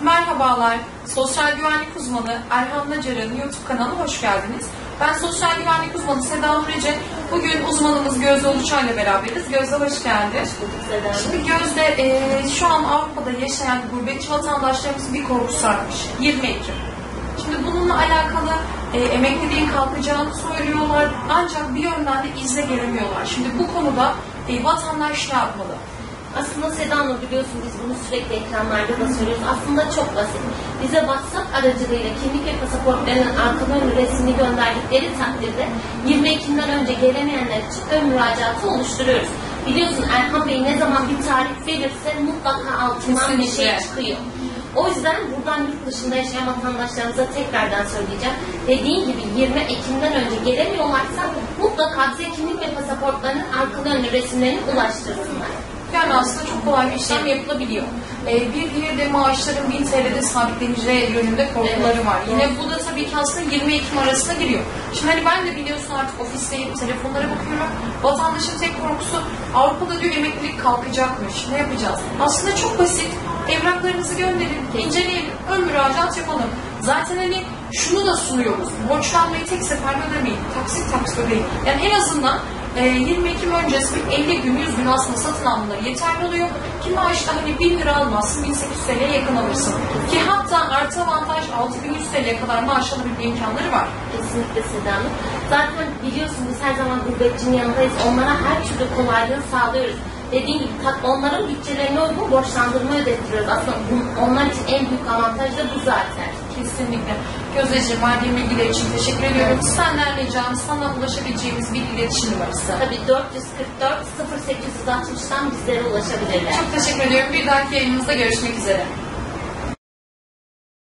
Merhabalar, sosyal güvenlik uzmanı Erhan Nacar'ın YouTube kanalına hoş geldiniz. Ben sosyal güvenlik uzmanı Seda Nurece. Bugün uzmanımız Gözde Uluçay'la beraberiz. Gözde hoş geldin. Şimdi Gözde, şu an Avrupa'da yaşayan gurbetçi vatandaşlarımızın bir korkusu artmış. 20 Ekim. Şimdi bununla alakalı emekliliğin kalkacağını söylüyorlar. Ancak bir yönden de izle gelemiyorlar. Şimdi bu konuda vatandaş ne yapmalı? Aslında Seda Nur, biliyorsun biz bunu sürekli ekranlarda da söylüyoruz. Aslında çok basit. Bize WhatsApp aracılığıyla kimlik ve pasaportlarının arka ön resmini gönderdikleri takdirde 20 Ekim'den önce gelemeyenler için ön müracaatı oluşturuyoruz. Biliyorsun Erhan Bey ne zaman bir tarih verirse mutlaka altından bir şey çıkıyor. O yüzden buradan yurt dışında yaşayan vatandaşlarımıza tekrardan söyleyeceğim. Dediğim gibi 20 Ekim'den önce gelemiyorlarsa mutlaka bize kimlik ve pasaportlarının arka ön resimlerini ulaştırsınlar. Yani aslında çok kolay bir işlem yapılabiliyor. Bir diğeri de maaşların 1000 TL'de sabitleneceği yönünde korkuları var. Yine bu da tabii ki aslında 20 Ekim arasına giriyor. Şimdi hani ben de biliyorsun artık ofisteyim, telefonlara bakıyorum. Vatandaşın tek korkusu Avrupa'da diyor emeklilik kalkacakmış. Ne yapacağız? Aslında çok basit. Evraklarınızı gönderin, inceleyelim, ön müracaat yapalım. Zaten hani şunu da sunuyoruz. Borçlanmayı tek seferde ödemeyin. Taksit ödeyin. Yani en azından 20 Ekim öncesi 50 gün, 100 gün aslında satın almaları yeterli oluyor. Ki maaşta hani 1000 lira almazsın, 1800 TL'ye yakın alırsın. Ki hatta artı avantaj 6100 TL'ye kadar maaş alabilme imkanları var. Kesinlikle Seda Hanım. Zaten biliyorsun biz her zaman gurbetçinin yanındayız. Onlara her türlü kolaylığı sağlıyoruz. Dediğim gibi onların bütçelerine uygun borçlandırma ödettiriyoruz. Aslında onlar için en büyük avantaj da bu zaten. Kesinlikle. Gözdeciğim, verdiğin bilgiler için teşekkür ediyorum. Senden ricam sana ulaşabileceğimiz bir iletişim numarası. Tabii 444 0860'dan bizlere ulaşabilirler. Çok teşekkür ediyorum. Bir dahaki yayınımızda görüşmek üzere.